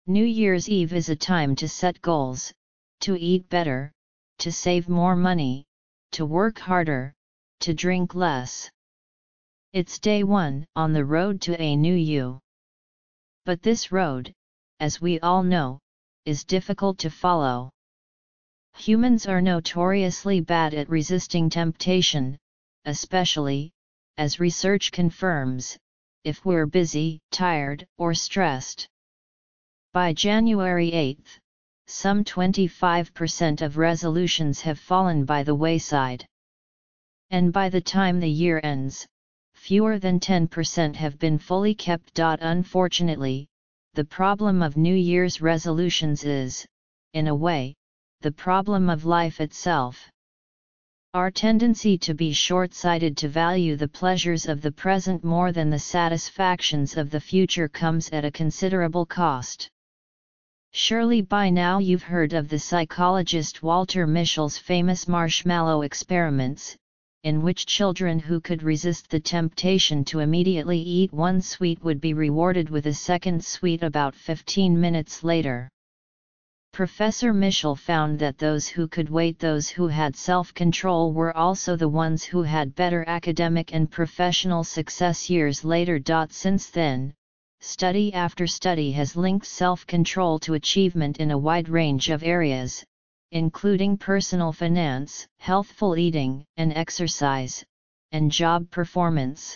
New Year's Eve is a time to set goals, to eat better, to save more money, to work harder, to drink less. It's day one on the road to a new you. But this road, as we all know, is difficult to follow. Humans are notoriously bad at resisting temptation, especially, as research confirms, if we're busy, tired, or stressed. By January 8, some 25% of resolutions have fallen by the wayside. And by the time the year ends, fewer than 10% have been fully kept. Unfortunately, the problem of New Year's resolutions is, in a way, the problem of life itself. Our tendency to be short-sighted, to value the pleasures of the present more than the satisfactions of the future, comes at a considerable cost. Surely by now you've heard of the psychologist Walter Mischel's famous marshmallow experiments, in which children who could resist the temptation to immediately eat one sweet would be rewarded with a second sweet about 15 minutes later. Professor Mischel found that those who could wait, those who had self-control, were also the ones who had better academic and professional success years later. Since then, study after study has linked self-control to achievement in a wide range of areas, including personal finance, healthful eating and exercise, and job performance.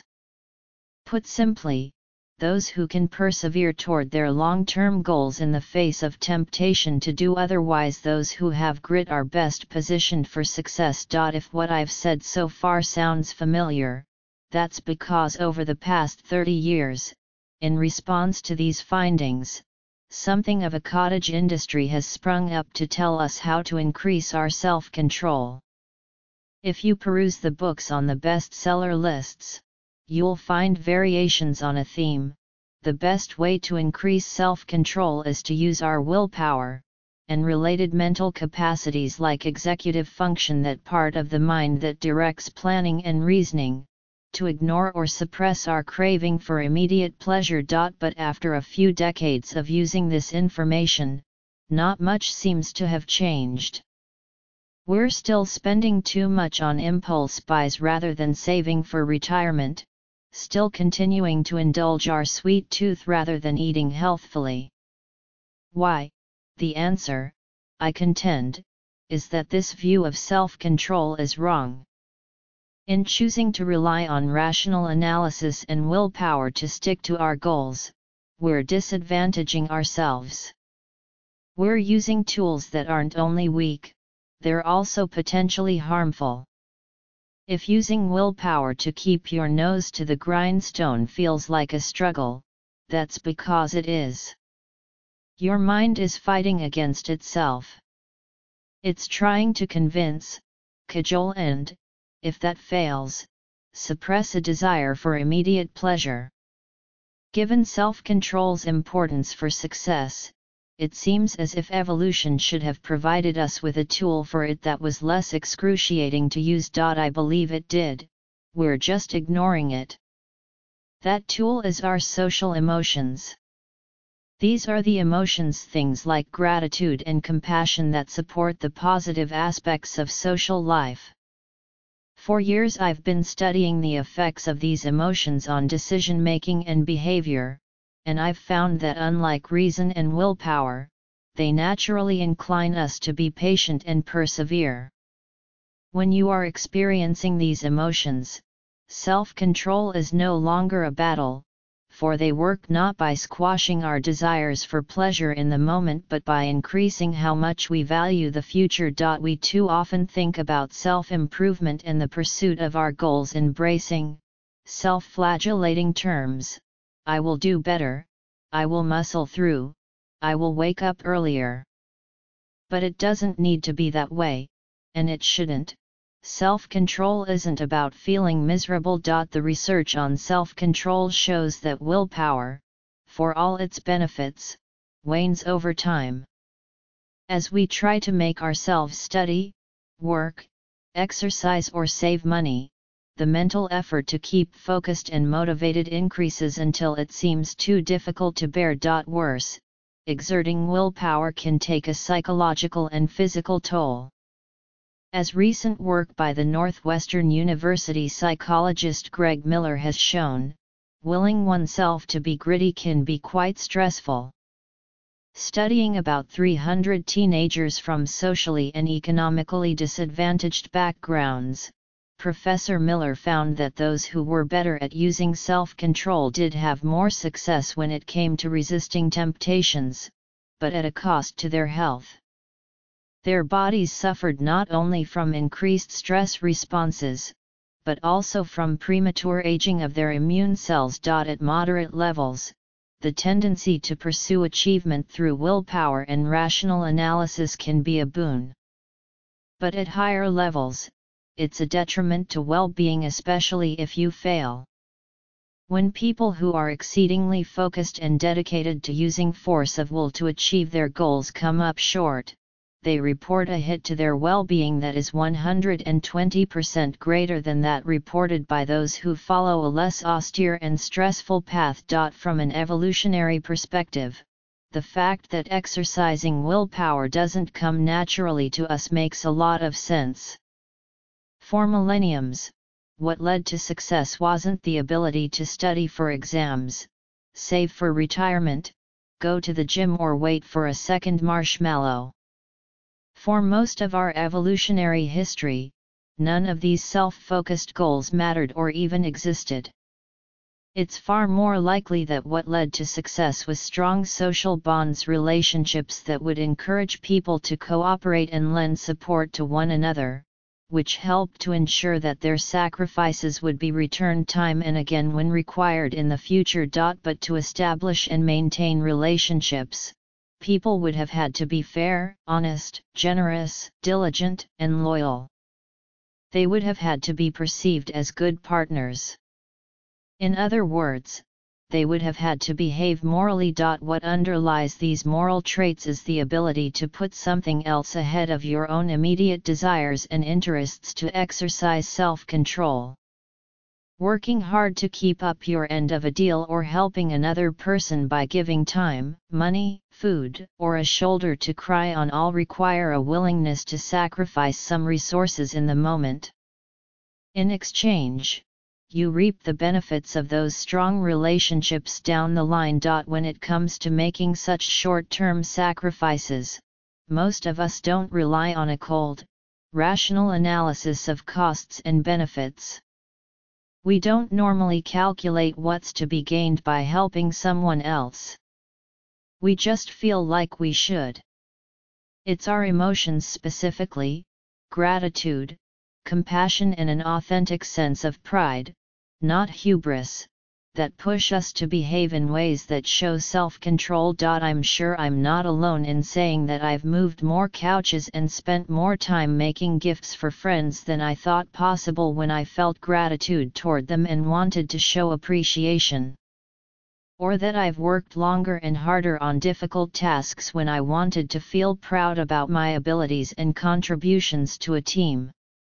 Put simply, those who can persevere toward their long-term goals in the face of temptation to do otherwise, those who have grit, are best positioned for success. If what I've said so far sounds familiar, that's because over the past 30 years, in response to these findings, something of a cottage industry has sprung up to tell us how to increase our self-control. If you peruse the books on the bestseller lists, you'll find variations on a theme. The best way to increase self-control is to use our willpower, and related mental capacities like executive function, that part of the mind that directs planning and reasoning, to ignore or suppress our craving for immediate pleasure. But after a few decades of using this information, not much seems to have changed. We're still spending too much on impulse buys rather than saving for retirement, still continuing to indulge our sweet tooth rather than eating healthfully. Why? The answer, I contend, is that this view of self-control is wrong. In choosing to rely on rational analysis and willpower to stick to our goals, we're disadvantaging ourselves. We're using tools that aren't only weak, they're also potentially harmful. If using willpower to keep your nose to the grindstone feels like a struggle, that's because it is. Your mind is fighting against itself. It's trying to convince, cajole and, if that fails, suppress a desire for immediate pleasure. Given self-control's importance for success, it seems as if evolution should have provided us with a tool for it that was less excruciating to use. I believe it did, we're just ignoring it. That tool is our social emotions. These are the emotions, things like gratitude and compassion, that support the positive aspects of social life. For years I've been studying the effects of these emotions on decision-making and behavior, and I've found that unlike reason and willpower, they naturally incline us to be patient and persevere. When you are experiencing these emotions, self-control is no longer a battle, for they work not by squashing our desires for pleasure in the moment but by increasing how much we value the future. We too often think about self-improvement and the pursuit of our goals in bracing, self-flagellating terms. I will do better, I will muscle through, I will wake up earlier. But it doesn't need to be that way, and it shouldn't. Self-control isn't about feeling miserable. The research on self-control shows that willpower, for all its benefits, wanes over time. As we try to make ourselves study, work, exercise or save money, the mental effort to keep focused and motivated increases until it seems too difficult to bear. Worse, exerting willpower can take a psychological and physical toll. As recent work by the Northwestern University psychologist Greg Miller has shown, willing oneself to be gritty can be quite stressful. Studying about 300 teenagers from socially and economically disadvantaged backgrounds, Professor Miller found that those who were better at using self-control did have more success when it came to resisting temptations, but at a cost to their health. Their bodies suffered not only from increased stress responses, but also from premature aging of their immune cells. At moderate levels, the tendency to pursue achievement through willpower and rational analysis can be a boon. But at higher levels, it's a detriment to well-being, especially if you fail. When people who are exceedingly focused and dedicated to using force of will to achieve their goals come up short, they report a hit to their well-being that is 120% greater than that reported by those who follow a less austere and stressful path. From an evolutionary perspective, the fact that exercising willpower doesn't come naturally to us makes a lot of sense. For millenniums, what led to success wasn't the ability to study for exams, save for retirement, go to the gym, or wait for a second marshmallow. For most of our evolutionary history, none of these self-focused goals mattered or even existed. It's far more likely that what led to success was strong social bonds, relationships that would encourage people to cooperate and lend support to one another, which helped to ensure that their sacrifices would be returned time and again when required in the future. But to establish and maintain relationships, people would have had to be fair, honest, generous, diligent, and loyal. They would have had to be perceived as good partners. In other words, they would have had to behave morally. What underlies these moral traits is the ability to put something else ahead of your own immediate desires and interests, to exercise self-control. Working hard to keep up your end of a deal, or helping another person by giving time, money, food, or a shoulder to cry on, all require a willingness to sacrifice some resources in the moment. In exchange, you reap the benefits of those strong relationships down the line. When it comes to making such short-term sacrifices, most of us don't rely on a cold, rational analysis of costs and benefits. We don't normally calculate what's to be gained by helping someone else. We just feel like we should. It's our emotions, specifically gratitude, compassion, and an authentic sense of pride, not hubris, that push us to behave in ways that show self-control. I'm sure I'm not alone in saying that I've moved more couches and spent more time making gifts for friends than I thought possible when I felt gratitude toward them and wanted to show appreciation. Or that I've worked longer and harder on difficult tasks when I wanted to feel proud about my abilities and contributions to a team.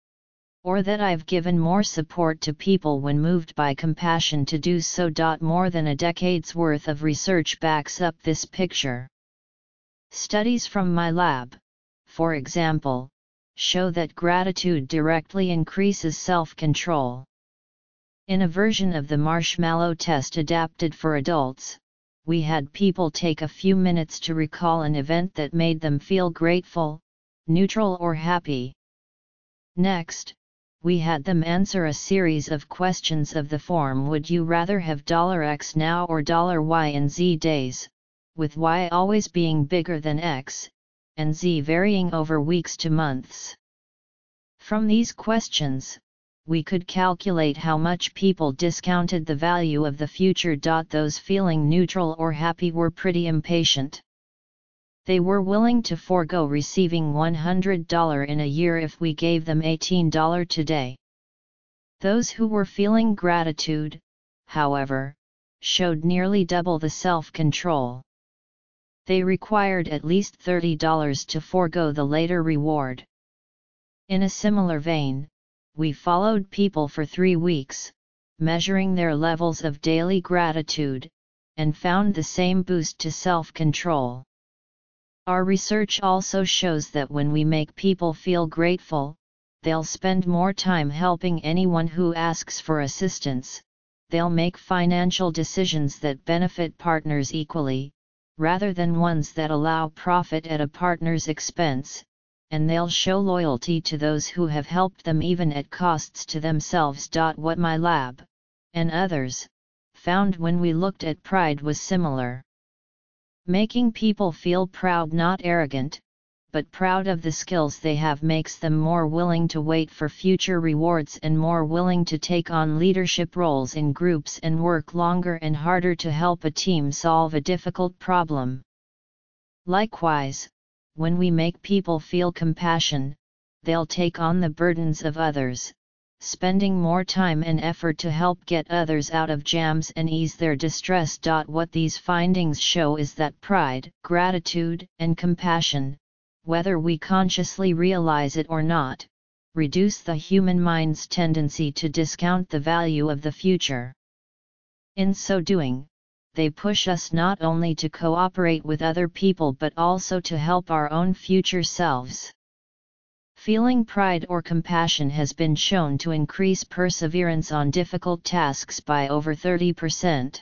Or that I've given more support to people when moved by compassion to do so. More than a decade's worth of research backs up this picture. Studies from my lab, for example, show that gratitude directly increases self-control. In a version of the marshmallow test adapted for adults, we had people take a few minutes to recall an event that made them feel grateful, neutral, or happy. Next, we had them answer a series of questions of the form: would you rather have $X now or $Y in Z days, with Y always being bigger than X, and Z varying over weeks to months? From these questions, we could calculate how much people discounted the value of the future. Those feeling neutral or happy were pretty impatient. They were willing to forego receiving $100 in a year if we gave them $18 today. Those who were feeling gratitude, however, showed nearly double the self-control. They required at least $30 to forego the later reward. In a similar vein, we followed people for 3 weeks, measuring their levels of daily gratitude, and found the same boost to self-control. Our research also shows that when we make people feel grateful, they'll spend more time helping anyone who asks for assistance, they'll make financial decisions that benefit partners equally, rather than ones that allow profit at a partner's expense, and they'll show loyalty to those who have helped them even at costs to themselves. What my lab, and others, found when we looked at pride was similar. Making people feel proud, not arrogant, but proud of the skills they have, makes them more willing to wait for future rewards and more willing to take on leadership roles in groups and work longer and harder to help a team solve a difficult problem. Likewise, when we make people feel compassion, they'll take on the burdens of others, spending more time and effort to help get others out of jams and ease their distress. What these findings show is that pride, gratitude, and compassion, whether we consciously realize it or not, reduce the human mind's tendency to discount the value of the future. In so doing, they push us not only to cooperate with other people but also to help our own future selves. Feeling pride or compassion has been shown to increase perseverance on difficult tasks by over 30%.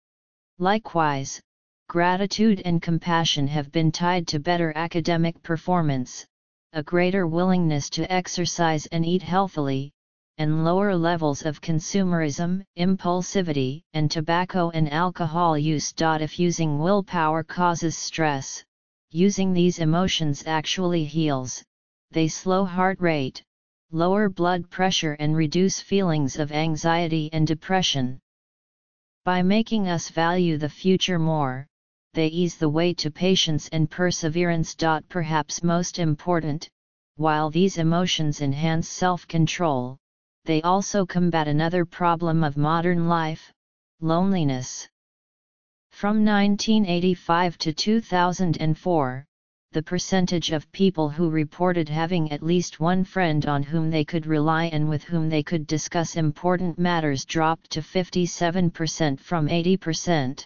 Likewise, gratitude and compassion have been tied to better academic performance, a greater willingness to exercise and eat healthily, and lower levels of consumerism, impulsivity, and tobacco and alcohol use. If using willpower causes stress, using these emotions actually heals. They slow heart rate, lower blood pressure, and reduce feelings of anxiety and depression. By making us value the future more, they ease the way to patience and perseverance. Perhaps most important, while these emotions enhance self-control, they also combat another problem of modern life: loneliness. From 1985 to 2004, the percentage of people who reported having at least one friend on whom they could rely and with whom they could discuss important matters dropped to 57% from 80%.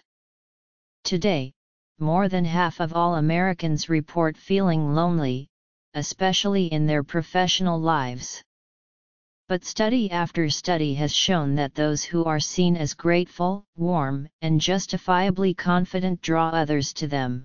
Today, more than half of all Americans report feeling lonely, especially in their professional lives. But study after study has shown that those who are seen as grateful, warm, and justifiably confident draw others to them.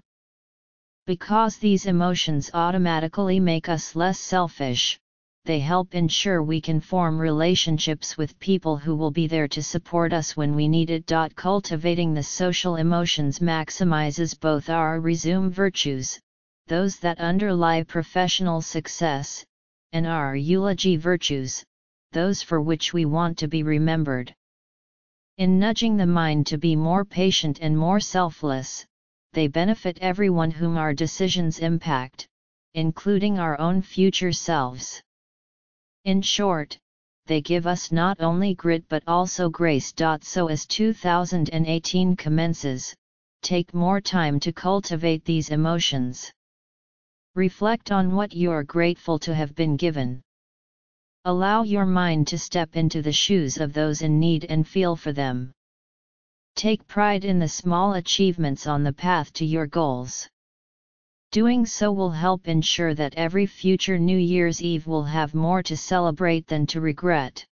Because these emotions automatically make us less selfish, they help ensure we can form relationships with people who will be there to support us when we need it. Cultivating the social emotions maximizes both our resume virtues, those that underlie professional success, and our eulogy virtues, those for which we want to be remembered. In nudging the mind to be more patient and more selfless, they benefit everyone whom our decisions impact, including our own future selves. In short, they give us not only grit but also grace. So as 2018 commences, take more time to cultivate these emotions. Reflect on what you are grateful to have been given. Allow your mind to step into the shoes of those in need and feel for them. Take pride in the small achievements on the path to your goals. Doing so will help ensure that every future New Year's Eve will have more to celebrate than to regret.